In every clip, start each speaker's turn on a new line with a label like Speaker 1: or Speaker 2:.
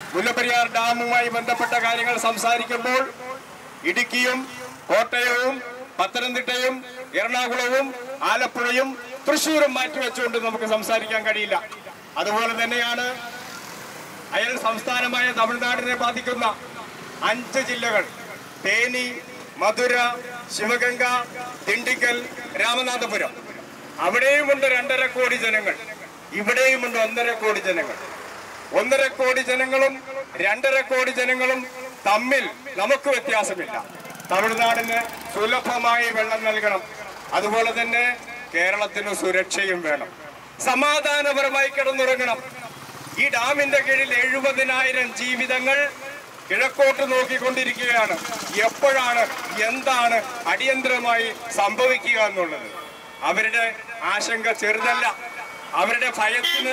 Speaker 1: മുല്ലപ്പെരിയാർ ഡാമുമായി ബന്ധപ്പെട്ട കാര്യങ്ങൾ സംസാരിക്കുമ്പോൾ ഇടുക്കിയും കോട്ടയവും പത്തനംതിട്ടയും എറണാകുളവും ആലപ്പുഴയും തൃശ്ശൂരും മാറ്റിവെച്ചുകൊണ്ട് നമുക്ക് സംസാരിക്കാൻ കഴിയില്ല. അതുപോലെ തന്നെയാണ് അയൽ സംസ്ഥാനമായ തമിഴ്നാടിനെ ബാധിക്കുന്ന 5 ജില്ലകൾ: തേനി, മധുര, ശിവഗംഗ, ദിണ്ടിക്കൽ, രാമനാഥപുരം. അവിടെയുമുണ്ട് 2.5 കോടി ജനങ്ങൾ, ഇവിടെയുമുണ്ട് 1.5 കോടി ജനങ്ങൾ. 1.5 കോടി ജനങ്ങളും 2.5 കോടി ജനങ്ങളും തമ്മിൽ നമുക്ക് വ്യത്യാസമില്ല. തമിഴ്നാടിന് സുലഭമായി വെള്ളം നൽകണം. അതുപോലെ തന്നെ കേരളത്തിന് സുരക്ഷയും വേണം. സമാധാനപരമായി കിടന്നുറങ്ങണം. ഈ ഡാമിന്റെ കീഴിൽ 70,000 ജീവിതങ്ങൾ കിഴക്കോട്ട് നോക്കിക്കൊണ്ടിരിക്കുകയാണ്. എപ്പോഴാണ് എന്താണ് അടിയന്തരമായി സംഭവിക്കുക എന്നുള്ളത് അവരുടെ ആശങ്ക ചെറുതല്ല. അവരുടെ ഭയത്തിന്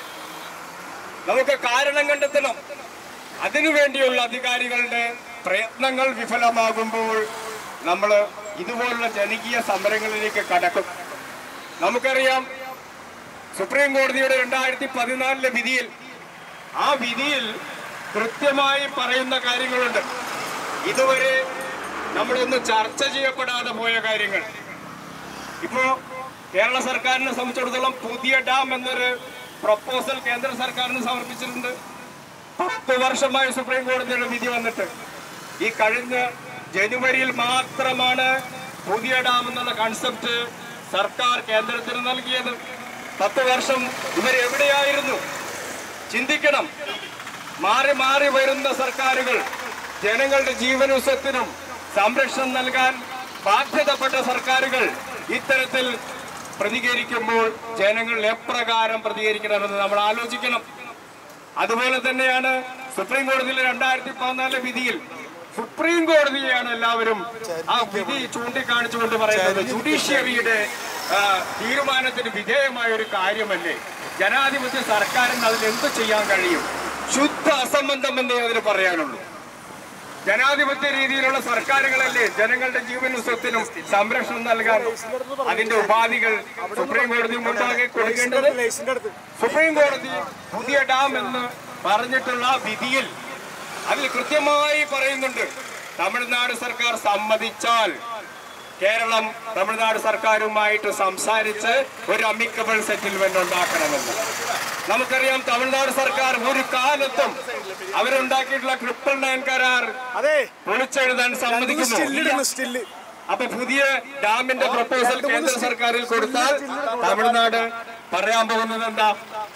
Speaker 1: നമുക്ക് കാരണം കണ്ടെത്തണം. അതിനുവേണ്ടിയുള്ള അധികാരികളുടെ പ്രയത്നങ്ങൾ വിഫലമാകുമ്പോൾ നമ്മൾ ഇതുപോലുള്ള ജനകീയ സമരങ്ങളിലേക്ക് കടക്കും. നമുക്കറിയാം, സുപ്രീം കോടതിയുടെ 2014 വിധിയിൽ, ആ വിധിയിൽ കൃത്യമായി പറയുന്ന കാര്യങ്ങളുണ്ട്. ഇതുവരെ നമ്മളൊന്ന് ചർച്ച ചെയ്യപ്പെടാതെ പോയ കാര്യങ്ങൾ. ഇപ്പോ കേരള സർക്കാരിനെ സംബന്ധിച്ചിടത്തോളം പുതിയ ഡാം എന്നൊരു പ്രപ്പോസൽ കേന്ദ്ര സർക്കാരിന് സമർപ്പിച്ചിട്ടുണ്ട്. 10 വർഷമായി സുപ്രീം കോടതിയുടെ വിധി വന്നിട്ട് ഈ കഴിഞ്ഞ ജനുവരിയിൽ മാത്രമാണ് പുതിയ ഡാം എന്നുള്ള കൺസെപ്റ്റ് സർക്കാർ കേന്ദ്രത്തിന് നൽകിയത്. 10 വർഷം ഇവരെവിടെയായിരുന്നു? ചിന്തിക്കണം. മാറി മാറി വരുന്ന സർക്കാരുകൾ ജനങ്ങളുടെ ജീവനും സ്വത്തിനും സംരക്ഷണം നൽകാൻ ബാധ്യതപ്പെട്ട സർക്കാരുകൾ ഇത്തരത്തിൽ പ്രതികരിക്കുമ്പോൾ ജനങ്ങൾ എപ്രകാരം പ്രതികരിക്കണമെന്ന് നമ്മൾ ആലോചിക്കണം. അതുപോലെ തന്നെയാണ് സുപ്രീം കോടതിയിലെ 2014 വിധിയിൽ സുപ്രീം കോടതിയെയാണ് എല്ലാവരും ആ വിധി ചൂണ്ടിക്കാണിച്ചുകൊണ്ട് പറയുന്നത് ജുഡീഷ്യറിയുടെ തീരുമാനത്തിന് വിധേയമായ ഒരു കാര്യമല്ലേ. ജനാധിപത്യ സർക്കാരിന് അതിൽ എന്ത് ചെയ്യാൻ കഴിയും? ശുദ്ധ അസംബന്ധം എന്നേ അതിന് പറയാനുള്ളൂ. ജനാധിപത്യ രീതിയിലുള്ള സർക്കാരുകളല്ലേ ജനങ്ങളുടെ ജീവനും സ്വത്തിനും സംരക്ഷണം നൽകാൻ അതിന്റെ ഉപാധികൾ സുപ്രീം കോടതി മുൻപാകെ കൊടുക്കേണ്ടത്. സുപ്രീം കോടതി പുതിയ ഡാം എന്ന് പറഞ്ഞിട്ടുള്ള വിധിയിൽ അതിൽ കൃത്യമായി പറയുന്നുണ്ട്, തമിഴ്നാട് സർക്കാർ സമ്മതിച്ചാൽ കേരളം തമിഴ്നാട് സർക്കാരുമായിട്ട് സംസാരിച്ച് ഒരു അമിക്കബിൾ സെറ്റിൽമെന്റ് ഉണ്ടാക്കണമെന്ന്. നമുക്കറിയാം, തമിഴ്നാട് സർക്കാർ ഒരു കാലത്തും അവരുണ്ടാക്കിയിട്ടുള്ള 999 കരാർ പൊളിച്ചെഴുതാൻ സമ്മതിക്കുന്നു. അപ്പൊ പുതിയ ഡാമിന്റെ പ്രപ്പോസൽ കേന്ദ്ര സർക്കാരിൽ കൊടുത്താൽ തമിഴ്നാട് പറയാൻ പോകുന്നത് എന്താ?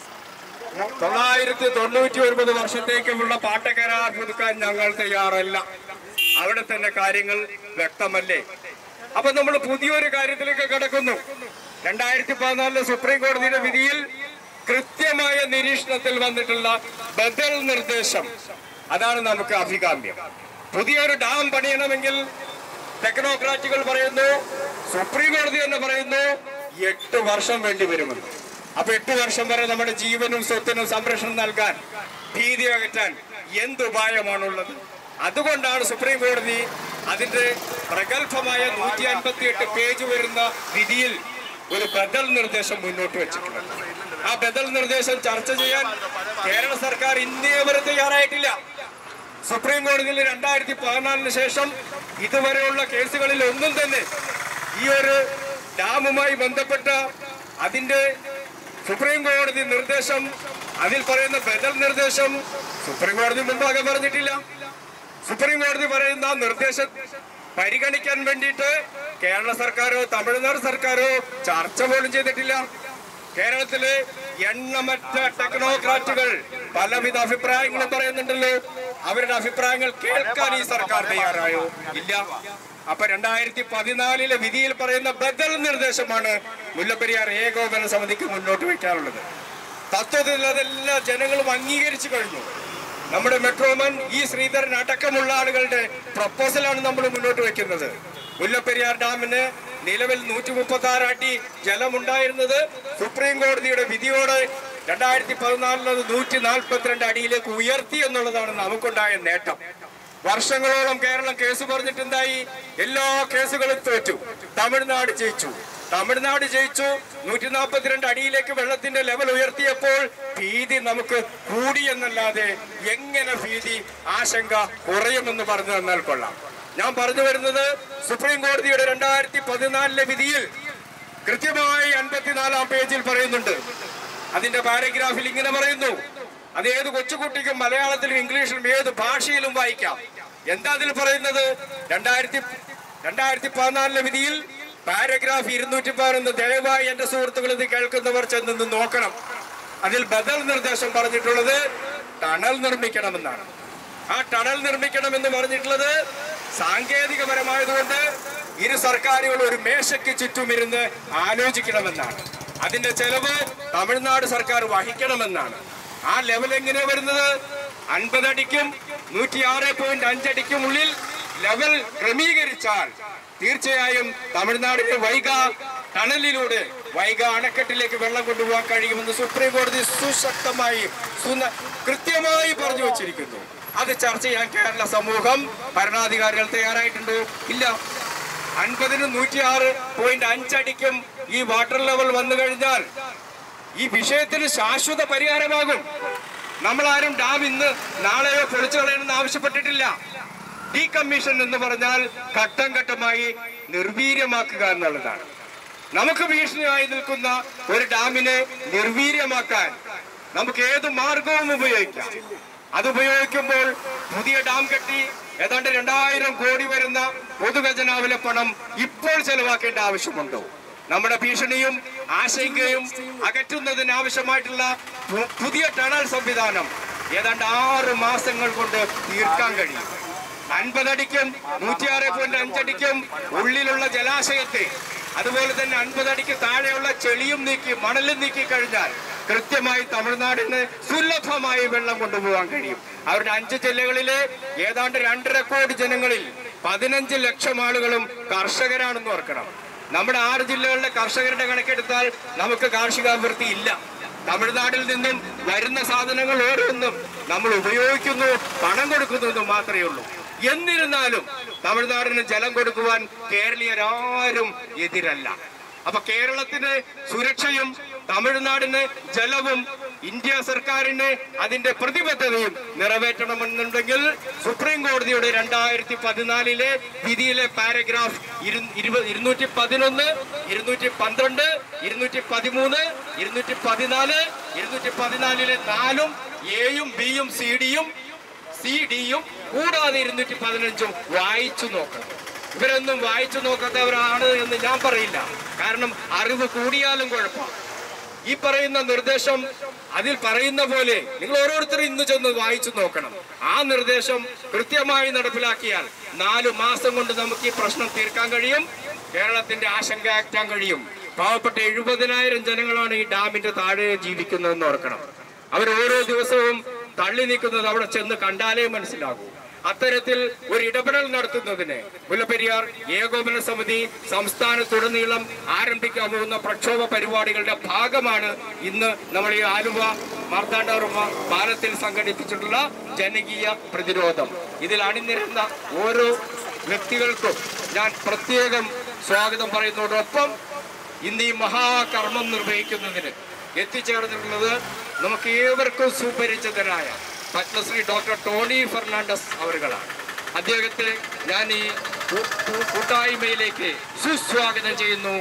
Speaker 1: 999 വർഷത്തേക്കുമുള്ള പാട്ടക്കരാർ പുതുക്കാൻ ഞങ്ങൾ തയ്യാറല്ല. അവിടെ തന്നെ കാര്യങ്ങൾ വ്യക്തമല്ലേ? അപ്പൊ നമ്മൾ പുതിയൊരു കാര്യത്തിലേക്ക് കടക്കുന്നു. 2014 സുപ്രീം കോടതിയുടെ വിധിയിൽ കൃത്യമായ നിരീക്ഷണത്തിൽ വന്നിട്ടുള്ള ബദൽ നിർദ്ദേശം, അതാണ് നമുക്ക് അഭികാമ്യം. പുതിയൊരു ഡാം പണിയണമെങ്കിൽ ടെക്നോക്രാറ്റുകൾ പറയുന്നു, സുപ്രീം കോടതി എന്ന് പറയുന്നു 8 വർഷം വേണ്ടി വരുമെന്ന്. അപ്പൊ 8 വർഷം വരെ നമ്മുടെ ജീവനും സ്വത്തിനും സംരക്ഷണം നൽകാൻ, ഭീതി അകറ്റാൻ എന്തുപായമാണുള്ളത്? അതുകൊണ്ടാണ് സുപ്രീം കോടതി അതിന്റെ പ്രഗത്ഭമായ 158 പേജ് വരുന്ന വിധിയിൽ ഒരു ബദൽ നിർദ്ദേശം മുന്നോട്ട് വെച്ചിട്ടുള്ളത്. ആ ബദൽ നിർദ്ദേശം ചർച്ച ചെയ്യാൻ കേരള സർക്കാർ ഇന്നേ വരെ തയ്യാറായിട്ടില്ല. സുപ്രീം കോടതിയിൽ 2014 ശേഷം ഇതുവരെയുള്ള കേസുകളിൽ ഒന്നും തന്നെ ഈ ഒരു ഡാമുമായി ബന്ധപ്പെട്ട അതിന്റെ സുപ്രീം കോടതി നിർദ്ദേശം, അതിൽ പറയുന്ന ബദൽ നിർദ്ദേശം സുപ്രീം കോടതി മുൻപാകെ പറഞ്ഞിട്ടില്ല. സുപ്രീം കോടതി പറയുന്ന നിർദ്ദേശം പരിഗണിക്കാൻ വേണ്ടിയിട്ട് കേരള സർക്കാരോ തമിഴ്നാട് സർക്കാരോ ചർച്ച പോലും ചെയ്തിട്ടില്ല. കേരളത്തിലെ എണ്ണമറ്റ ടെക്നോക്രാറ്റുകൾ പലവിധ അഭിപ്രായങ്ങളും പറയുന്നുണ്ടല്ലോ. അവരുടെ അഭിപ്രായങ്ങൾ കേൾക്കാൻ ഈ സർക്കാർ തയ്യാറായോ? ഇല്ല. അപ്പൊ 2014 വിധിയിൽ പറയുന്ന ബദൽ നിർദ്ദേശമാണ് മുല്ലപ്പെരിയാർ ഏകോപന സമിതിക്ക് മുന്നോട്ട് വയ്ക്കാറുള്ളത്. തത്വത്തിൽ അതെല്ലാം ജനങ്ങളും അംഗീകരിച്ചു കഴിഞ്ഞു. നമ്മുടെ മെട്രോമാൻ ഇ ശ്രീധരൻ അടക്കമുള്ള ആളുകളുടെ പ്രപ്പോസലാണ് നമ്മൾ മുന്നോട്ട് വെക്കുന്നത്. മുല്ലപ്പെരിയാർ ഡാമിന് നിലവിൽ 136 അടി ജലമുണ്ടായിരുന്നത് സുപ്രീം കോടതിയുടെ വിധിയോടെ 2014 142 അടിയിലേക്ക് ഉയർത്തി എന്നുള്ളതാണ് നമുക്കുണ്ടായ നേട്ടം. വർഷങ്ങളോളം കേരളം കേസ് പറഞ്ഞിട്ടുണ്ടായി. എല്ലാ കേസുകളും തോറ്റു. തമിഴ്നാട് ജയിച്ചു. തമിഴ്നാട് ജയിച്ചു. 142 അടിയിലേക്ക് വെള്ളത്തിന്റെ ലെവൽ ഉയർത്തിയപ്പോൾ ഭീതി നമുക്ക് കൂടി എന്നല്ലാതെ എങ്ങനെ ഭീതി ആശങ്ക കുറയുമെന്ന് പറഞ്ഞു തന്നാൽ കൊള്ളാം. ഞാൻ പറഞ്ഞു വരുന്നത് സുപ്രീം കോടതിയുടെ 2014 വിധിയിൽ കൃത്യമായി 54-ാം പേജിൽ പറയുന്നുണ്ട്. അതിന്റെ പാരഗ്രാഫിൽ ഇങ്ങനെ പറയുന്നു, അത് ഏത് കൊച്ചുകുട്ടിക്കും മലയാളത്തിലും ഇംഗ്ലീഷിലും ഏത് ഭാഷയിലും വായിക്കാം. എന്താ അതിൽ പറയുന്നത്? 2014 വിധിയിൽ പാരഗ്രാഫ് 211 ദയവായി എന്റെ സുഹൃത്തുക്കൾ ഇത് കേൾക്കുന്നവർ ചെന്ന് നോക്കണം. അതിൽ ബദൽ നിർദ്ദേശം പറഞ്ഞിട്ടുള്ളത് ടണൽ നിർമ്മിക്കണമെന്നാണ്. ആ ടണൽ നിർമ്മിക്കണമെന്ന് പറഞ്ഞിട്ടുള്ളത് സാങ്കേതികപരമായതുകൊണ്ട് ഇരു സർക്കാരുകൾ ഒരു മേശയ്ക്ക് ചുറ്റുമിരുന്ന് ആലോചിക്കണമെന്നാണ്. അതിന്റെ ചെലവ് തമിഴ്നാട് സർക്കാർ വഹിക്കണമെന്നാണ്. ആ ലെവൽ എങ്ങനെയാ വരുന്നത്? 50 അടിക്കും 106.5 അടിക്കും ഉള്ളിൽ ലെവൽ ക്രമീകരിച്ചാൽ തീർച്ചയായും തമിഴ്നാടിന്റെ വൈഗ ടണലിലൂടെ വൈഗ അണക്കെട്ടിലേക്ക് വെള്ളം കൊണ്ടുപോകാൻ കഴിയുമെന്ന് സുപ്രീം കോടതി സുശക്തമായി കൃത്യമായി പറഞ്ഞു വച്ചിരിക്കുന്നു. അത് ചർച്ച ചെയ്യാൻ കേരള സമൂഹം ഭരണാധികാരികൾ തയ്യാറായിട്ടുണ്ടോ? ഇല്ല. 50-നും 106.5 അടിക്കും ഈ വാട്ടർ ലെവൽ വന്നു കഴിഞ്ഞാൽ ഈ വിഷയത്തിന് ശാശ്വത പരിഹാരമാകും. നമ്മളാരും ഡാം ഇന്ന് നാളെയോ പൊളിച്ചു കളയണമെന്ന് ആവശ്യപ്പെട്ടിട്ടില്ല. ഡീകമ്മീഷൻ എന്ന് പറഞ്ഞാൽ ഘട്ടം ഘട്ടമായി നിർവീര്യമാക്കുക എന്നുള്ളതാണ്. നമുക്ക് ഭീഷണിയായി നിൽക്കുന്ന ഒരു ഡാമിനെ നിർവീര്യമാക്കാൻ നമുക്ക് ഏത് മാർഗവും ഉപയോഗിക്കാം. അത് ഉപയോഗിക്കുമ്പോൾ പുതിയ ഡാം കെട്ടി ഏതാണ്ട് 2000 കോടി വരുന്ന പൊതുഖജനാവിലെ പണം ഇപ്പോൾ ചെലവാക്കേണ്ട ആവശ്യമുണ്ടോ? നമ്മുടെ ഭീഷണിയും ആശങ്കയും അകറ്റുന്നതിന് ആവശ്യമായിട്ടുള്ള പുതിയ ടണൽ സംവിധാനം ഏതാണ്ട് 6 മാസങ്ങൾ കൊണ്ട് തീർക്കാൻ കഴിയും. 50 അടിക്കും 106.5 അടിക്കും ഉള്ളിലുള്ള ജലാശയത്തെ, അതുപോലെ തന്നെ 50 അടിക്ക് താഴെയുള്ള ചെളിയും നീക്കി മണലും നീക്കി കഴിഞ്ഞാൽ കൃത്യമായി തമിഴ്നാടിന് സുലഭമായി വെള്ളം കൊണ്ടുപോകാൻ കഴിയും. അവരുടെ 5 ജില്ലകളിലെ ഏതാണ്ട് 2.5 കോടി ജനങ്ങളിൽ 15 ലക്ഷം ആളുകളും കർഷകരാണെന്ന് ഓർക്കണം. നമ്മുടെ 6 ജില്ലകളിലെ കർഷകരുടെ കണക്കെടുത്താൽ നമുക്ക് കാർഷികാഭിവൃദ്ധി ഇല്ല. തമിഴ്നാട്ടിൽ നിന്നും വരുന്ന സാധനങ്ങൾ ഓരോന്നും നമ്മൾ ഉപയോഗിക്കുന്നു, പണം കൊടുക്കുന്നു എന്ന് മാത്രമേ ഉള്ളൂ. എന്നിരുന്നാലും തമിഴ്നാടിന് ജലം കൊടുക്കുവാൻ കേരളീയരാരും എതിരല്ല. അപ്പൊ കേരളത്തിന് സുരക്ഷയും തമിഴ്നാടിന് ജലവും ഇന്ത്യ സർക്കാരിന് അതിന്റെ പ്രതിബദ്ധതയും നിറവേറ്റണമെന്നുണ്ടെങ്കിൽ സുപ്രീം കോടതിയുടെ 2014 വിധിയിലെ പാരഗ്രാഫ് 211, 212, 213, 214, 214 4-ഉം എയും ബിയും സിഡിയും കൂടാതെ 215 വായിച്ചു നോക്കണം. ഇവരൊന്നും വായിച്ചു നോക്കാത്തവരാണ് എന്ന് ഞാൻ പറയില്ല. കാരണം അറിവ് കൂടിയാലും കുഴപ്പമാണ്. ഈ പറയുന്ന നിർദ്ദേശം അതിൽ പറയുന്ന പോലെ നിങ്ങൾ ഓരോരുത്തരും ഇന്ന് ചെന്ന് വായിച്ചു നോക്കണം. ആ നിർദ്ദേശം കൃത്യമായി നടപ്പിലാക്കിയാൽ 4 മാസം കൊണ്ട് നമുക്ക് ഈ പ്രശ്നം തീർക്കാൻ കഴിയും. കേരളത്തിന്റെ ആശങ്ക അകറ്റാൻ കഴിയും. പാവപ്പെട്ട 70,000 ജനങ്ങളാണ് ഈ ഡാമിന്റെ താഴെ ജീവിക്കുന്നതെന്ന് ഓർക്കണം. അവർ ഓരോ ദിവസവും തള്ളി നീക്കുന്നത് അവിടെ ചെന്ന് കണ്ടാലേ മനസ്സിലാകൂ. അത്തരത്തിൽ ഒരു ഇടപെടൽ നടത്തുന്നതിന് മുല്ലപ്പെരിയാർ ഏകോപന സമിതി സംസ്ഥാനത്തുടനീളം ആരംഭിക്കാൻ പോകുന്ന പ്രക്ഷോഭ പരിപാടികളുടെ ഭാഗമാണ് ഇന്ന് നമ്മൾ ഈ ആലുവ മാർത്താണ്ഡവർമ്മ പാലത്തിൽ സംഘടിപ്പിച്ചിട്ടുള്ള ജനകീയ പ്രതിരോധം. ഇതിൽ അണിനിരുന്ന ഓരോ വ്യക്തികൾക്കും ഞാൻ പ്രത്യേകം സ്വാഗതം പറയുന്നതോടൊപ്പം ഇന്ന് ഈ മഹാകർമ്മം നിർവഹിക്കുന്നതിന് എത്തിച്ചേർന്നിട്ടുള്ളത് നമുക്ക് ഏവർക്കും സുപരിചിതനായ പത്മശ്രീ ഡോക്ടർ ടോണി ഫെർണാണ്ടസ് അവരുകളാണ്. അദ്ദേഹത്തെ ഞാൻ ഈ കൂട്ടായ്മയിലേക്ക് സുസ്വാഗതം ചെയ്യുന്നു.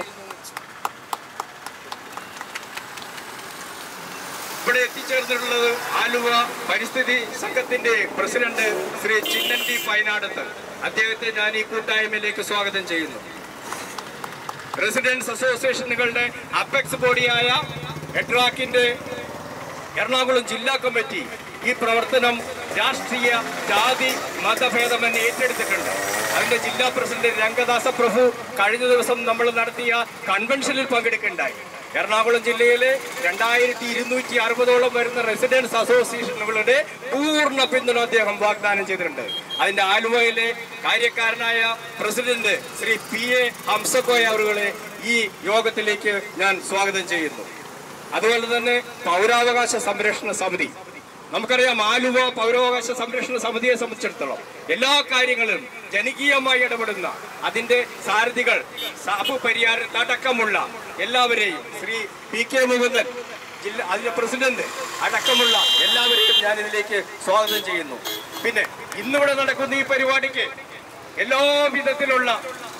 Speaker 1: ഇവിടെ എത്തിച്ചേർന്നിട്ടുള്ളത് ആലുവ പരിസ്ഥിതി സംഘത്തിന്റെ പ്രസിഡന്റ് ശ്രീ ചിന്നൻടി പൈനാടത്ത്. അദ്ദേഹത്തെ ഞാൻ ഈ കൂട്ടായ്മയിലേക്ക് സ്വാഗതം ചെയ്യുന്നു. റെസിഡൻസ് അസോസിയേഷനുകളുടെ അപെക്സ് ബോഡിയായ എട്രാക്കിന്റെ എറണാകുളം ജില്ലാ കമ്മിറ്റി ഈ പ്രവർത്തനം രാഷ്ട്രീയ ജാതി മതഭേദമെന്ന് ഏറ്റെടുത്തിട്ടുണ്ട്. അതിന്റെ ജില്ലാ പ്രസിഡന്റ് രംഗദാസ പ്രഭു കഴിഞ്ഞ ദിവസം നമ്മൾ നടത്തിയ കൺവെൻഷനിൽ പങ്കെടുക്കുകയുണ്ടായി. എറണാകുളം ജില്ലയിലെ 2260ഓളം വരുന്ന റെസിഡൻസ് അസോസിയേഷനുകളുടെ പൂർണ്ണ പിന്തുണ അദ്ദേഹം വാഗ്ദാനം ചെയ്തിട്ടുണ്ട്. അതിന്റെ ആലുവയിലെ കാര്യക്കാരനായ പ്രസിഡന്റ് ശ്രീ PA ഹംസക്കോയ അവരുകളെ ഈ യോഗത്തിലേക്ക് ഞാൻ സ്വാഗതം ചെയ്യുന്നു. അതുപോലെ തന്നെ പൗരാവകാശ സംരക്ഷണ സമിതി നമുക്കറിയാം ആലുവ പൗരാവകാശ സംരക്ഷണ സമിതിയെ സംബന്ധിച്ചിടത്തോളം എല്ലാ കാര്യങ്ങളിലും ജനകീയമായി ഇടപെടുന്ന അതിന്റെ സാരഥികൾ സാബു പരിയാരത്തടക്കമുള്ള എല്ലാവരെയും ശ്രീ PK മുകുന്ദൻ അതിന്റെ പ്രസിഡന്റ് അടക്കമുള്ള എല്ലാവരെയും ഞാൻ ഇതിലേക്ക് സ്വാഗതം ചെയ്യുന്നു. പിന്നെ ഇന്നിവിടെ നടക്കുന്ന ഈ പരിപാടിക്ക് എല്ലാ വിധത്തിലുള്ള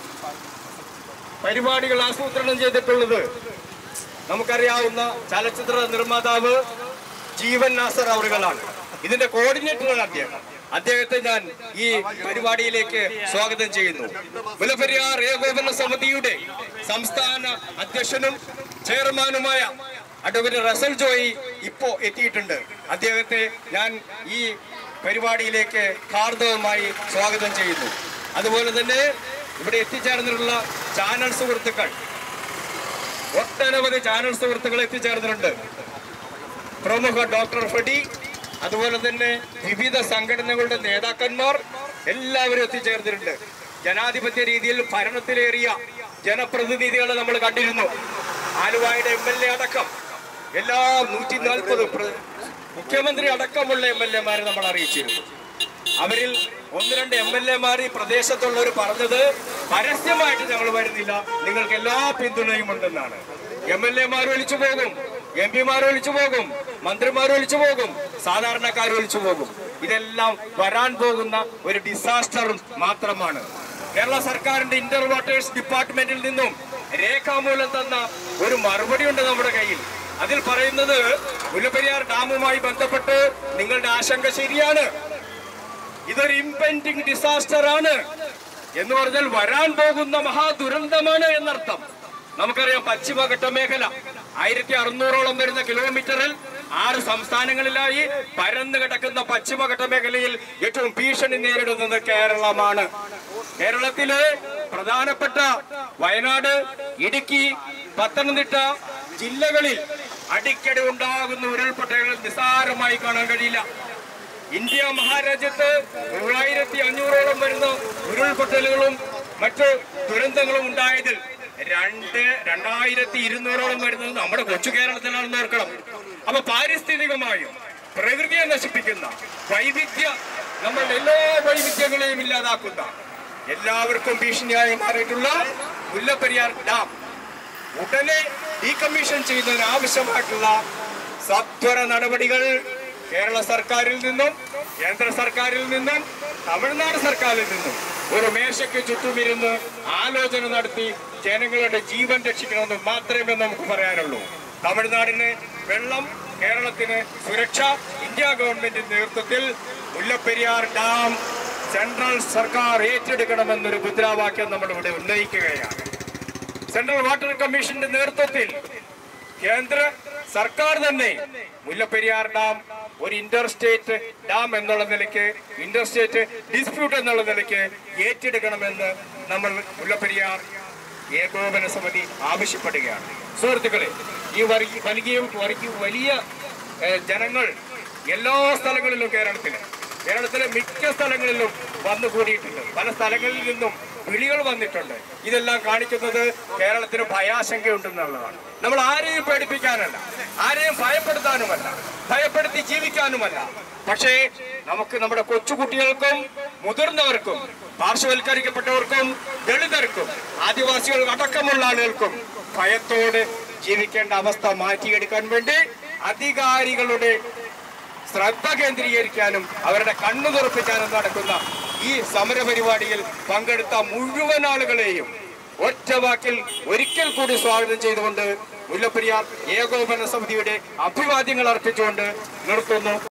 Speaker 1: പരിപാടികൾ ആസൂത്രണം ചെയ്തിട്ടുള്ളത് നമുക്കറിയാവുന്ന ചലച്ചിത്ര നിർമ്മാതാവ് ജീവൻ നാസർ അവറുകളാണ്. ഇതിന്റെ കോർഡിനേറ്ററാണ് അദ്ദേഹത്തെ ഞാൻ ഈ പരിപാടിയിലേക്ക് സ്വാഗതം ചെയ്യുന്നു. മുല്ലപ്പെരിയാർ ഏകോപന സമിതിയുടെ സംസ്ഥാന അധ്യക്ഷനും ചെയർമാനുമായ അഡ്വക്കേറ്റ് റസൽ ജോയി ഇപ്പോ എത്തിയിട്ടുണ്ട്. അദ്ദേഹത്തെ ഞാൻ ഈ പരിപാടിയിലേക്ക് ഹാർദവമായി സ്വാഗതം ചെയ്യുന്നു. അതുപോലെ തന്നെ ഇവിടെ എത്തിച്ചേർന്നിട്ടുള്ള ചാനൽ സുഹൃത്തുക്കൾ, ഒട്ടനവധി ചാനൽ സുഹൃത്തുക്കൾ എത്തിച്ചേർന്നിട്ടുണ്ട്. പ്രമുഖ ഡോക്ടർ ഫെഡി, അതുപോലെ തന്നെ വിവിധ സംഘടനകളുടെ നേതാക്കന്മാർ എല്ലാവരും എത്തിച്ചേർന്നിട്ടുണ്ട്. ജനാധിപത്യ രീതിയിൽ ഭരണത്തിലേറിയ ജനപ്രതിനിധികളെ നമ്മൾ കണ്ടിരുന്നു. ആലുവയുടെ MLA അടക്കം എല്ലാ 140 മുഖ്യമന്ത്രി അടക്കമുള്ള MLA-മാരെ നമ്മൾ അറിയിച്ചിരുന്നു. അവരിൽ 1-2 MLA-മാർ ഈ പ്രദേശത്തുള്ളവർ പറഞ്ഞത് പരസ്യമായിട്ട് ഞങ്ങൾ വരുന്നില്ല, നിങ്ങൾക്ക് എല്ലാ പിന്തുണയും ഉണ്ടെന്നാണ്. MLA-മാർ വിളിച്ചു പോകും, MP-മാർ വിളിച്ചു പോകും, മന്ത്രിമാർ വിളിച്ചു പോകും, സാധാരണക്കാർ വിളിച്ചു പോകും. ഇതെല്ലാം വരാൻ പോകുന്ന ഒരു ഡിസാസ്റ്റർ മാത്രമാണ്. കേരള സർക്കാരിന്റെ ഇന്റർ വാട്ടേഴ്സ് ഡിപ്പാർട്ട്മെന്റിൽ നിന്നും രേഖാമൂലം തന്ന ഒരു മറുപടി ഉണ്ട് നമ്മുടെ കയ്യിൽ. അതിൽ പറയുന്നത് മുല്ലപ്പെരിയാർ ഡാമുമായി ബന്ധപ്പെട്ട് നിങ്ങളുടെ ആശങ്ക ശരിയാണ്, ഇതൊരു ഇംപെൻഡിങ് ഡിസാസ്റ്റർ ആണ് എന്ന് പറഞ്ഞാൽ വരാൻ പോകുന്ന മഹാദുരന്തമാണ് എന്നർത്ഥം. നമുക്കറിയാം പശ്ചിമഘട്ട മേഖല 1600ഓളം വരുന്ന കിലോമീറ്ററിൽ 6 സംസ്ഥാനങ്ങളിലായി പരന്നു കിടക്കുന്ന പശ്ചിമഘട്ട മേഖലയിൽ ഏറ്റവും ഭീഷണി നേരിടുന്നത് കേരളമാണ്. കേരളത്തിലെ പ്രധാനപ്പെട്ട വയനാട്, ഇടുക്കി, പത്തനംതിട്ട ജില്ലകളിൽ അടിക്കടി ഉണ്ടാകുന്ന ഉരുൾപൊട്ടലുകൾ നിസ്സാരമായി കാണാൻ കഴിയില്ല. ഇന്ത്യ മഹാരാജ്യത്ത് 3500ഓളം വരുന്ന ഉരുൾപൊട്ടലുകളും മറ്റ് ദുരന്തങ്ങളും ഉണ്ടായതിൽ 2200ഓളം വരുന്നത് നമ്മുടെ കൊച്ചു കേരളത്തിലാണെന്ന് ഓർക്കണം. അപ്പൊ പാരിസ്ഥിതികമായും പ്രകൃതിയെ നശിപ്പിക്കുന്ന നമ്മളുടെ എല്ലാ വൈവിധ്യങ്ങളെയും ഇല്ലാതാക്കുന്ന എല്ലാവർക്കും ഭീഷണിയായി മാറിയിട്ടുള്ള മുല്ലപ്പെരിയാർ ഡാം ഉടനെ ഡീകമ്മീഷൻ ചെയ്യുന്നതിന് ആവശ്യമായിട്ടുള്ള സത്വര നടപടികൾ കേരള സർക്കാരിൽ നിന്നും കേന്ദ്ര സർക്കാരിൽ നിന്നും തമിഴ്നാട് സർക്കാരിൽ നിന്നും ഒരു മേശയ്ക്ക് ചുറ്റുമിരുന്ന് ആലോചന നടത്തി ജനങ്ങളുടെ ജീവൻ രക്ഷിക്കണമെന്ന് മാത്രമേ നമുക്ക് പറയാനുള്ളൂ. തമിഴ്നാടിന് വെള്ളം, കേരളത്തിന് സുരക്ഷ, ഇന്ത്യ ഗവൺമെന്റിന്റെ നേതൃത്വത്തിൽ മുല്ലപ്പെരിയാർ ഡാം സെൻട്രൽ സർക്കാർ ഏറ്റെടുക്കണമെന്നൊരു മുദ്രാവാക്യം നമ്മൾ ഇവിടെ ഉന്നയിക്കുകയാണ്. സെൻട്രൽ വാട്ടർ കമ്മീഷന്റെ നേതൃത്വത്തിൽ കേന്ദ്ര സർക്കാർ തന്നെ മുല്ലപ്പെരിയാർ ഡാം ഒരു ഇന്റർസ്റ്റേറ്റ് ഡാം എന്നുള്ള നിലയ്ക്ക്, ഇന്റർസ്റ്റേറ്റ് ഡിസ്പ്യൂട്ട് എന്നുള്ള നിലയ്ക്ക് ഏറ്റെടുക്കണമെന്ന് നമ്മൾ മുല്ലപ്പെരിയാർ ഏകോപന സമിതി ആവശ്യപ്പെടുകയാണ്. സുഹൃത്തുക്കളെ, ഈ വലിയ ജനങ്ങൾ എല്ലാ സ്ഥലങ്ങളിലും കേരളത്തിലെ മിക്ക സ്ഥലങ്ങളിലും വന്നുകൂടിയിട്ടുണ്ട്. പല സ്ഥലങ്ങളിൽ നിന്നും വിളികൾ വന്നിട്ടുണ്ട്. ഇതെല്ലാം കാണിക്കുന്നത് കേരളത്തിന് ഭയാശങ്കയുണ്ടെന്നുള്ളതാണ്. നമ്മൾ ആരെയും പേടിപ്പിക്കാനല്ല, ആരെയും ഭയപ്പെടുത്താനുമല്ല, ഭയപ്പെടുത്തി ജീവിക്കാനുമല്ല. പക്ഷേ നമുക്ക് നമ്മുടെ കൊച്ചുകുട്ടികൾക്കും മുതിർന്നവർക്കും പാർശ്വവൽക്കരിക്കപ്പെട്ടവർക്കും ദളിതർക്കും ആദിവാസികൾക്ക് അടക്കമുള്ള ആളുകൾക്കും ഭയത്തോടെ ജീവിക്കേണ്ട അവസ്ഥ മാറ്റിയെടുക്കാൻ വേണ്ടി അധികാരികളുടെ ശ്രദ്ധ കേന്ദ്രീകരിക്കാനും അവരുടെ കണ്ണു തുറപ്പിക്കാനും നടക്കുന്ന ഈ സമരപരിപാടിയിൽ പങ്കെടുത്ത മുഴുവൻ ആളുകളെയും ഒറ്റ വാക്കിൽ ഒരിക്കൽ കൂടി സ്വാഗതം ചെയ്തുകൊണ്ട് മുല്ലപ്പെരിയാർ ഏകോപന സമിതിയുടെ അഭിവാദ്യങ്ങൾ അർപ്പിച്ചുകൊണ്ട് നിർത്തുന്നു.